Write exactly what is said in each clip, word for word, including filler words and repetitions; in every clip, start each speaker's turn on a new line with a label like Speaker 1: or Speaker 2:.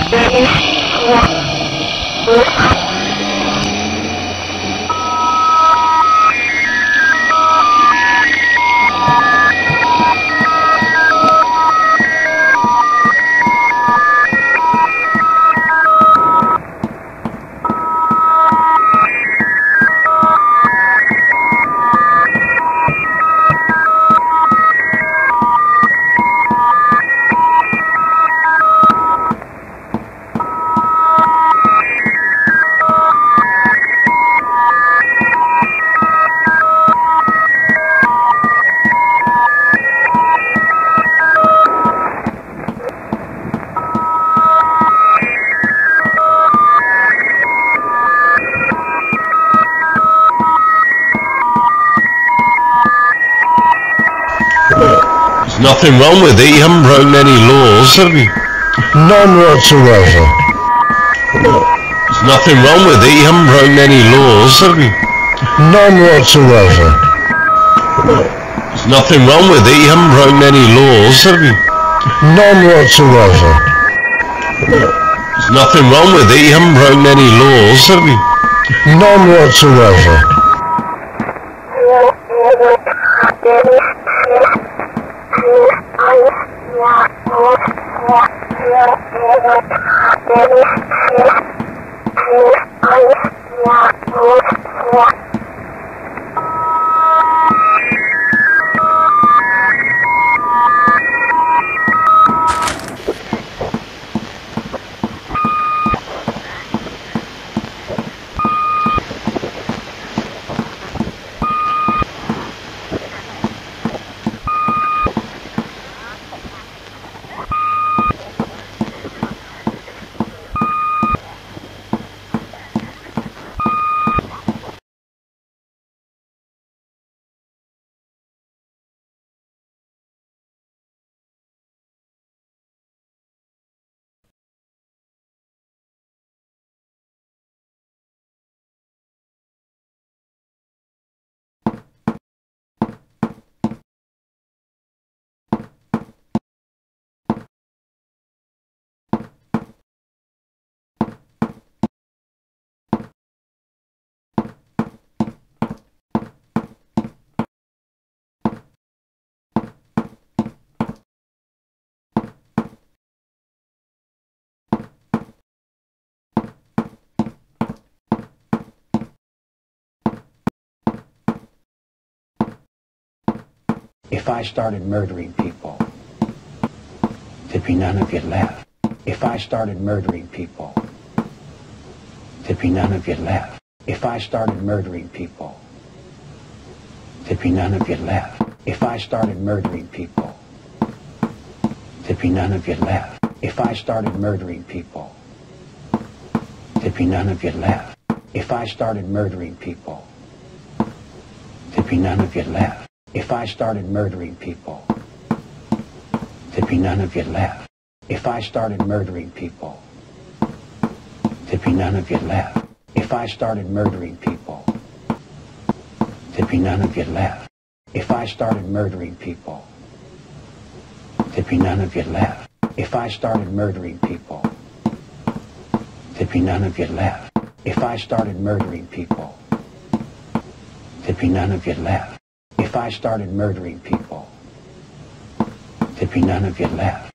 Speaker 1: There's nothing wrong with it, you haven't broken any laws, have you?
Speaker 2: None whatsoever.
Speaker 1: There's nothing wrong with it, you haven't broken any laws, have you?
Speaker 2: None whatsoever.
Speaker 1: There's nothing wrong with it, you haven't broken any laws, have you?
Speaker 2: None whatsoever.
Speaker 1: There's nothing wrong with it, you haven't broken any laws, have you?
Speaker 2: None whatsoever.
Speaker 3: If I started murdering people, there'd be none of you left. If I started murdering people, there'd be none of you left. If I started murdering people, there'd be none of you left. If I started murdering people, there'd be none of you left. If I started murdering people, there'd be none of you left. If I started murdering people, there'd be none of you left. If I started murdering people, there'd be none of you left. If I started murdering people, there'd be none of you left. If I started murdering people, there'd be none of you left. If I started murdering people, there'd be none of you left. If I started murdering people, there'd be none of you left. If I started murdering people, there'd be none of you left. If I started murdering people, there'd be none of you left.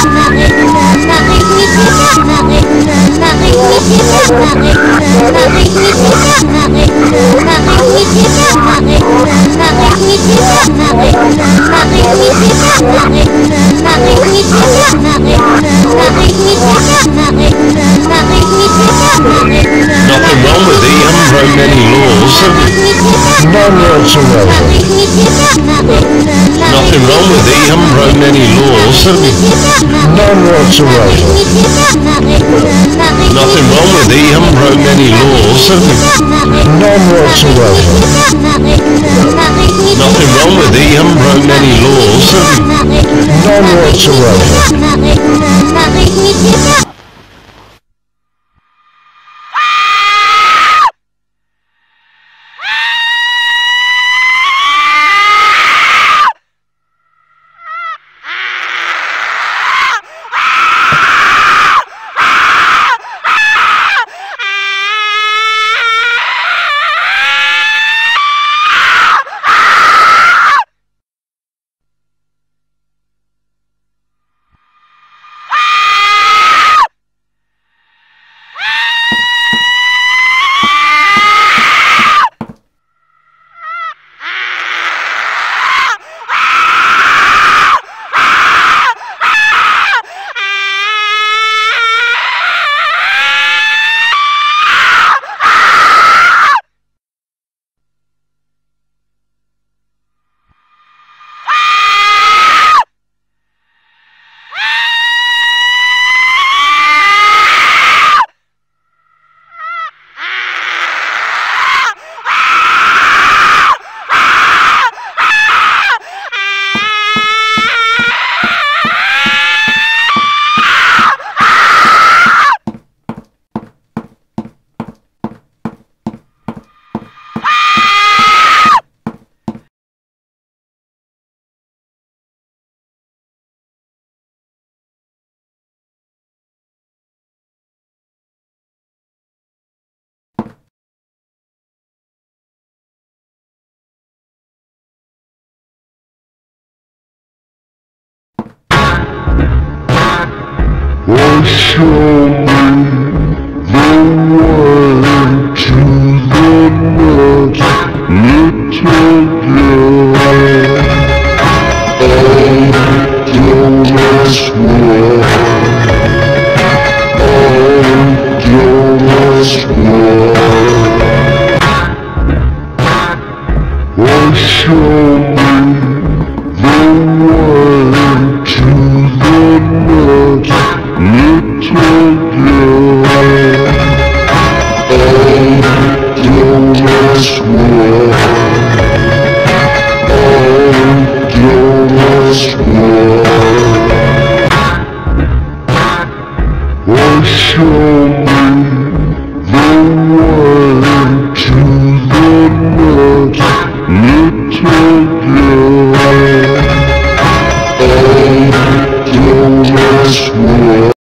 Speaker 1: Nothing wrong with it, you haven't broken any laws, have you?
Speaker 2: None whatsoever.
Speaker 1: Nothing wrong with it, you haven't broken any laws, have you?
Speaker 2: None whatsoever.
Speaker 1: Nothing wrong with it, you haven't broken any laws, have you?
Speaker 2: None whatsoever.
Speaker 1: Nothing wrong with it, you haven't broken any laws, have you?
Speaker 2: None whatsoever.
Speaker 4: Oh, show me the way to the next little girl. Oh, don't ask why. Oh, don't ask why. Oh, show me the way to the next little girl. Oh, don't ask why. Oh, don't ask why. Oh, show me the way to the next little girl. Oh, don't ask why.